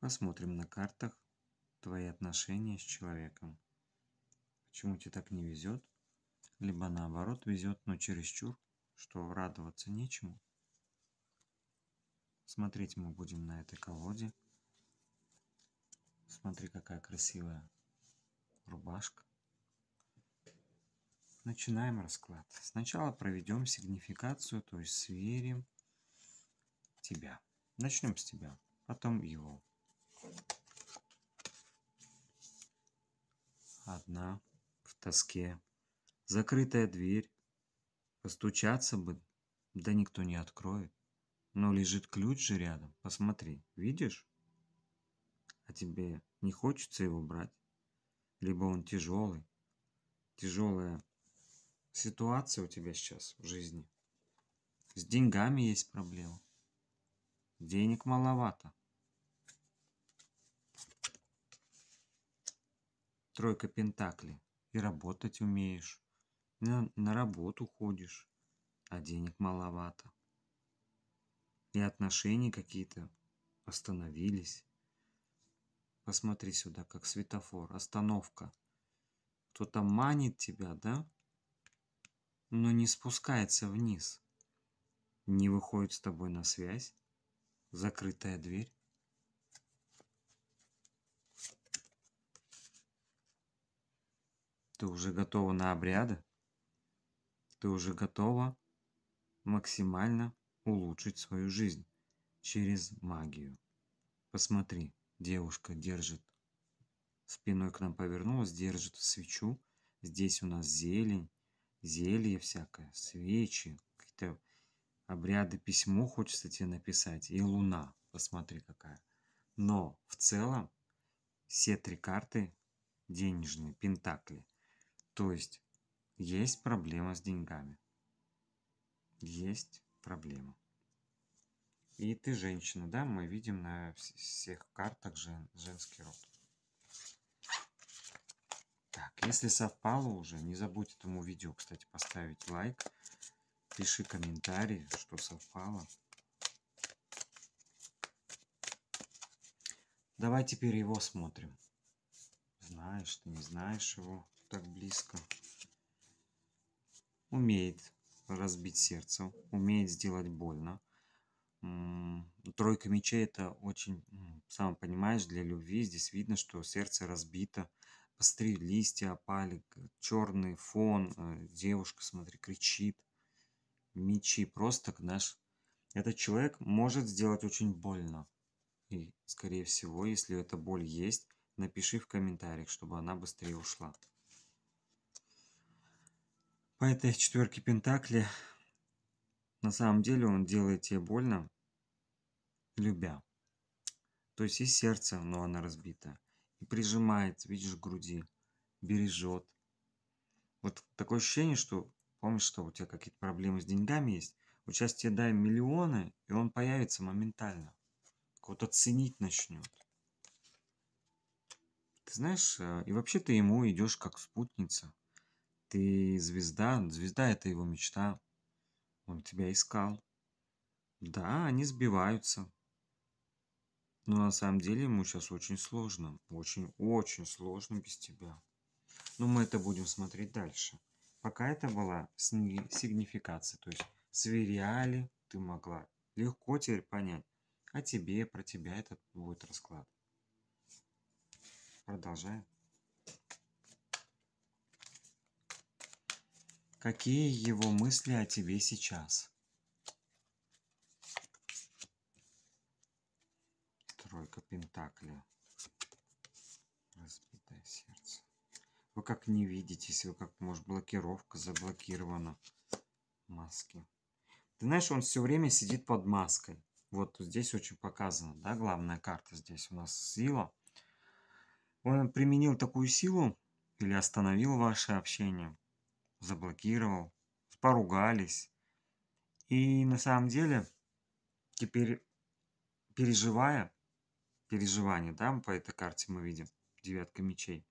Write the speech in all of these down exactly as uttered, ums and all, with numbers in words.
Посмотрим на картах твои отношения с человеком. Почему тебе так не везет? Либо наоборот везет, но чересчур, что радоваться нечему. Смотреть мы будем на этой колоде. Смотри, какая красивая рубашка. Начинаем расклад. Сначала проведем сигнификацию, то есть сверим тебя. Начнем с тебя, потом его. Одна в тоске. Закрытая дверь. Постучаться бы, да никто не откроет. Но лежит ключ же рядом. Посмотри, видишь? А тебе не хочется его брать? Либо он тяжелый. Тяжелая ситуация у тебя сейчас в жизни. С деньгами есть проблема. Денег маловато. Тройка пентаклей. И работать умеешь. На, на работу ходишь, а денег маловато. И отношения какие-то остановились. Посмотри сюда, как светофор. Остановка. Кто-то манит тебя, да? Но не спускается вниз. Не выходит с тобой на связь. Закрытая дверь. Ты уже готова на обряды? Ты уже готова максимально улучшить свою жизнь через магию. Посмотри, девушка держит, спиной к нам повернулась, держит свечу. Здесь у нас зелень, зелье всякое, свечи, какие-то обряды, письмо хочется тебе написать. И луна, посмотри какая. Но в целом все три карты денежные, пентакли. То есть есть проблема с деньгами. Есть проблема. И ты женщина, да? Мы видим на всех картах жен, женский род. Так, если совпало уже, не забудь этому видео, кстати, поставить лайк. Пиши комментарий, что совпало. Давай теперь его смотрим. Знаешь ты, не знаешь его так близко. Умеет разбить сердце, умеет сделать больно. Тройка мечей — это очень, сам понимаешь, для любви. Здесь видно, что сердце разбито. Посмотри, листья опали, черный фон. Девушка, смотри, кричит. Мечи просто наш. Этот человек может сделать очень больно. И, скорее всего, если эта боль есть, напиши в комментариях, чтобы она быстрее ушла. По этой четверке пентаклей, на самом деле, он делает тебе больно, любя. То есть и сердце, но оно разбито. И прижимает, видишь, к груди, бережет. Вот такое ощущение, что, помнишь, что у тебя какие-то проблемы с деньгами есть? Вот сейчас тебе дай миллионы, и он появится моментально. Кого-то ценить начнет. Ты знаешь, и вообще ты ему идешь как спутница. Ты звезда, звезда — это его мечта. Он тебя искал. Да, они сбиваются. Но на самом деле ему сейчас очень сложно. Очень-очень сложно без тебя. Но мы это будем смотреть дальше. Пока это была сигнификация. То есть сверяли, ты могла легко теперь понять. А тебе, про тебя этот будет расклад. Продолжаем. Какие его мысли о тебе сейчас? Тройка пентаклей. Разбитое сердце. Вы как не видитесь, вы как, может, блокировка заблокирована. Маски. Ты знаешь, он все время сидит под маской. Вот здесь очень показано, да, главная карта здесь у нас сила. Он применил такую силу или остановил ваше общение, заблокировал, поругались. И на самом деле теперь, переживая, переживание, да, по этой карте мы видим, девятка мечей,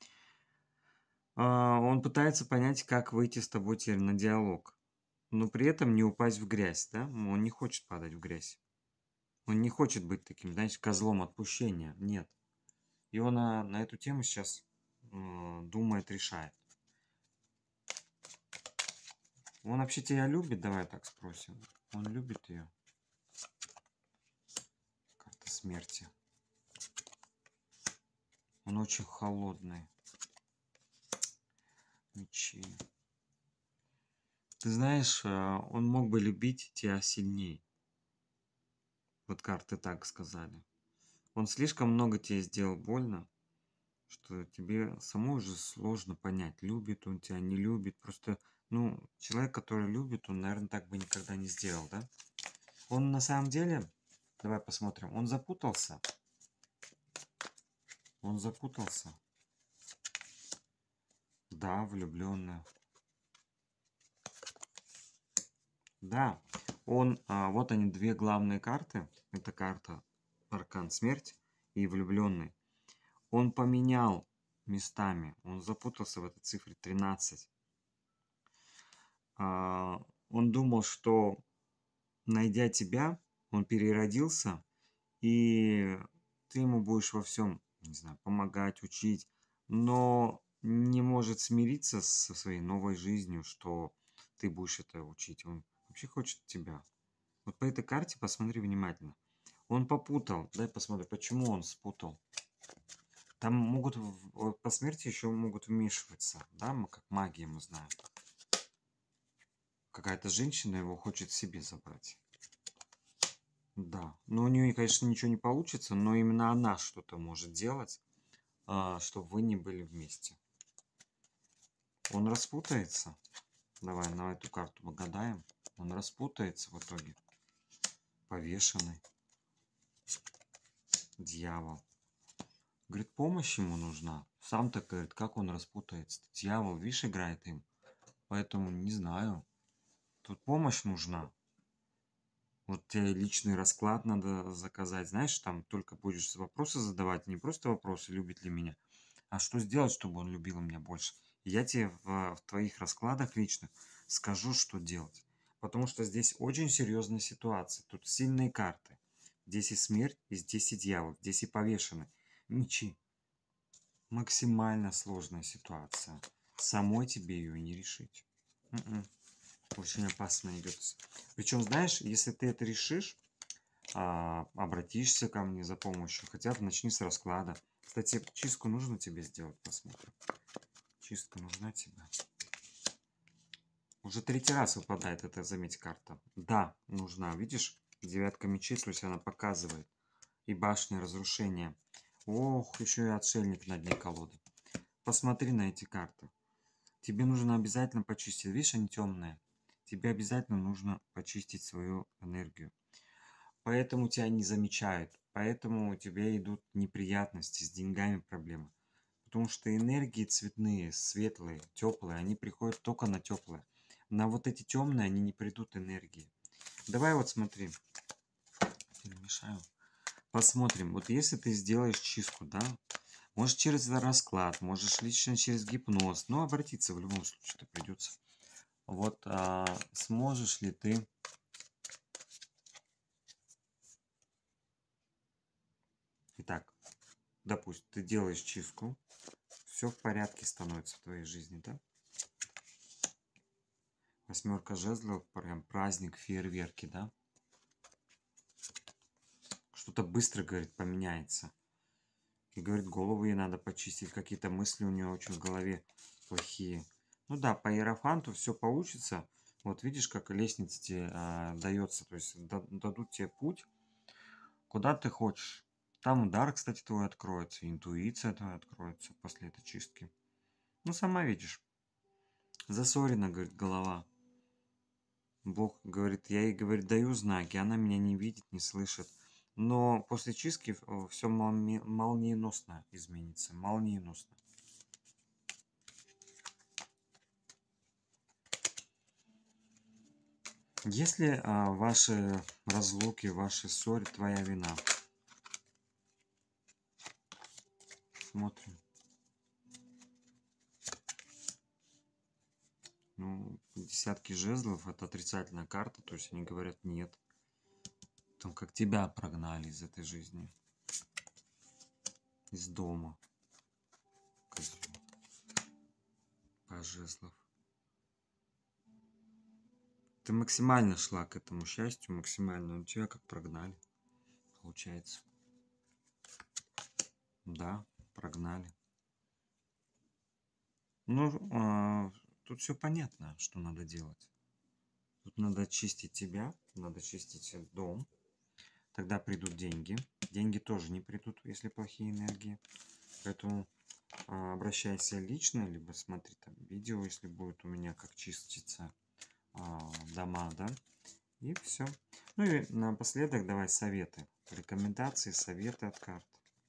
он пытается понять, как выйти с тобой теперь на диалог, но при этом не упасть в грязь, да, он не хочет падать в грязь. Он не хочет быть таким, знаете, козлом отпущения. Нет. И он на, на эту тему сейчас э, думает, решает. Он вообще тебя любит? Давай так спросим. Он любит ее? Карта смерти. Он очень холодный. Мечи. Ты знаешь, он мог бы любить тебя сильнее. Вот карты так сказали. Он слишком много тебе сделал больно, что тебе самому уже сложно понять, любит он тебя, не любит. Просто, ну, человек, который любит, он, наверное, так бы никогда не сделал, да? Он на самом деле, давай посмотрим, он запутался. Он запутался. Да, влюбленная. Да, он, а, вот они, две главные карты. Это карта Аркан Смерть и Влюбленный. Он поменял местами, он запутался в этой цифре тринадцать. А, он думал, что, найдя тебя, он переродился, и ты ему будешь во всем, не знаю, помогать, учить, но не может смириться со своей новой жизнью, что ты будешь это учить. Он вообще хочет тебя. Вот по этой карте посмотри внимательно. Он попутал. Дай посмотрю, почему он спутал. Там могут по смерти еще могут вмешиваться, да, мы как магия мы знаем. Какая-то женщина его хочет себе забрать. Да, но у нее, конечно, ничего не получится, но именно она что-то может делать, чтобы вы не были вместе. Он распутается. Давай на эту карту погадаем. Он распутается в итоге. Повешенный. Дьявол. Говорит, помощь ему нужна. Сам-то говорит, как он распутается. Дьявол, видишь, играет им. Поэтому не знаю. Тут помощь нужна. Вот тебе личный расклад надо заказать. Знаешь, там только будешь вопросы задавать. Не просто вопросы, любит ли меня, а что сделать, чтобы он любил меня больше. И я тебе в, в твоих раскладах личных скажу, что делать. Потому что здесь очень серьезная ситуация. Тут сильные карты. Здесь и смерть, и здесь и дьявол. Здесь и повешенный. Мечи. Максимально сложная ситуация. Самой тебе ее не решить. М-м. Очень опасно идет. Причем, знаешь, если ты это решишь, а, обратишься ко мне за помощью, хотя бы начни с расклада. Кстати, чистку нужно тебе сделать, посмотрим. Чистка нужна тебе. Уже третий раз выпадает эта, заметь, карта. Да, нужна. Видишь, девятка мечей, то есть она показывает. И башня разрушения. Ох, еще и отшельник на дне колоды. Посмотри на эти карты. Тебе нужно обязательно почистить. Видишь, они темные. Тебе обязательно нужно почистить свою энергию. Поэтому тебя не замечают. Поэтому у тебя идут неприятности, с деньгами проблемы. Потому что энергии цветные, светлые, теплые, они приходят только на теплые. На вот эти темные они не придут энергии. Давай вот смотри. Перемешаю. Посмотрим. Вот если ты сделаешь чистку, да, можешь через расклад, можешь лично через гипноз, но обратиться в любом случае придется. Вот а, сможешь ли ты итак, допустим, ты делаешь чистку, все в порядке становится в твоей жизни, да? Восьмерка жезлов, прям праздник, фейерверки, да? Что-то быстро, говорит, поменяется. И говорит, голову ей надо почистить, какие-то мысли у нее очень в голове плохие. Ну да, по иерофанту все получится. Вот видишь, как лестница тебе а, дается, то есть дадут тебе путь, куда ты хочешь. Там удар, кстати, твой откроется, интуиция твоя откроется после этой чистки. Ну, сама видишь. Засорена, говорит, голова. Бог говорит, я ей, говорит, даю знаки, она меня не видит, не слышит. Но после чистки все молниеносно изменится, молниеносно. Если а, ваши разлуки, ваши ссоры, твоя вина? Смотрим. Ну, десятки жезлов — это отрицательная карта, то есть они говорят нет. том, как тебя прогнали из этой жизни, из дома. Козёл. Паж жезлов. Ты максимально шла к этому счастью, максимально, но тебя как прогнали, получается. Да, прогнали. Ну, а, тут все понятно, что надо делать. Тут надо очистить тебя, надо очистить дом. Тогда придут деньги. Деньги тоже не придут, если плохие энергии. Поэтому а, обращайся лично, либо смотри там видео, если будет у меня, как чиститься а, дома, да. И все. Ну и напоследок давай советы. Рекомендации, советы от карт.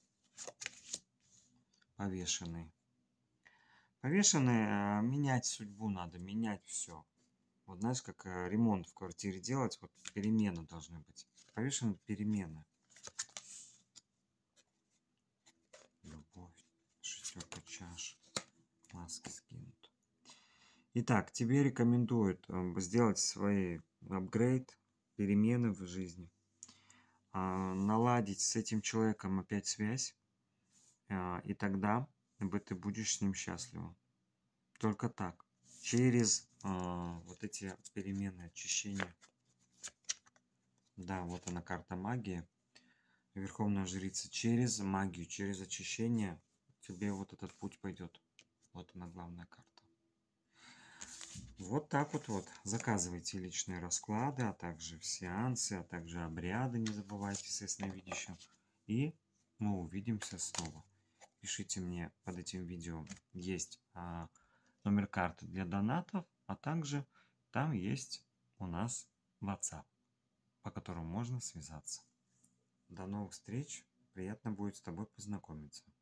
Повешенный. Повешенный, а, менять судьбу надо, менять все. Вот знаешь, как а, ремонт в квартире делать, вот перемены должны быть. Повешенный перемены. Любовь. Шестерка чаш. Маски скинут. Итак, тебе рекомендуют э, сделать свой апгрейд, перемены в жизни. А, наладить с этим человеком опять связь. А, и тогда ты будешь с ним счастлива. Только так. Через а, вот эти перемены, очищения. Да, вот она карта магии. Верховная жрица. Через магию, через очищение тебе вот этот путь пойдет. Вот она главная карта. Вот так вот вот. Заказывайте личные расклады, а также сеансы, а также обряды. Не забывайте с ясновидящим. И мы увидимся снова. Пишите мне под этим видео. Есть а, номер карты для донатов, а также там есть у нас WhatsApp, по которому можно связаться. До новых встреч. Приятно будет с тобой познакомиться.